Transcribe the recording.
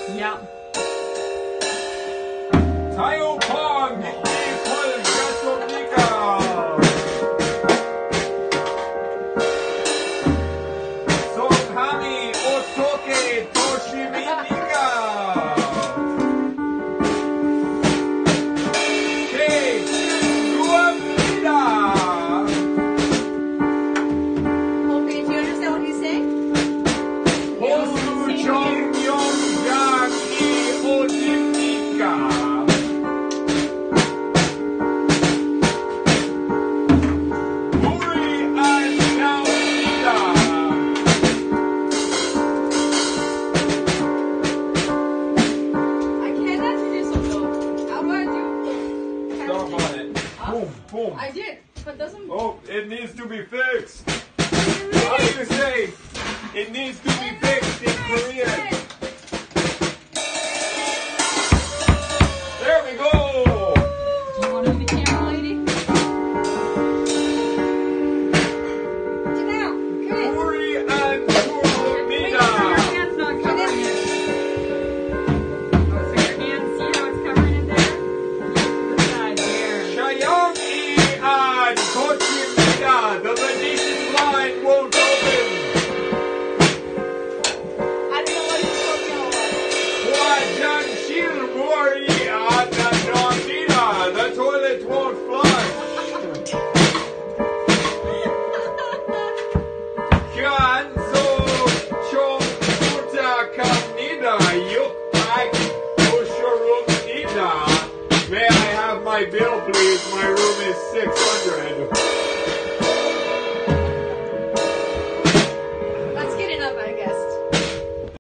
Yep. Tayo Pong equals Gasonica. Sokami Otoke Toshiminika. Hey, Guamida. Okay, do you understand what he's saying? Hosu Chong Yong Yang I Otimika. Muri and Naumida. I cannot do this though. How do I do? Stop on it. Boom, boom. I did, but doesn't. Oh, it needs to be fixed. How do you say? It needs to be fixed in Korean. There we go. Do you want to be the camera lady? Sit down. Good. Muri and Make sure your Turmida. hand's not covering it. Oh, so your hands, see how it's covering it there? This side there. Shayong I and Kochimida. The Venetian line won't open. I don't know what he's talking about. Wajan Shil Muri and Naumida. The toilet won't flush. Kanso Chomputa Kamnida Yupak Oshurumnida. May I have my bill, please? My room is 6.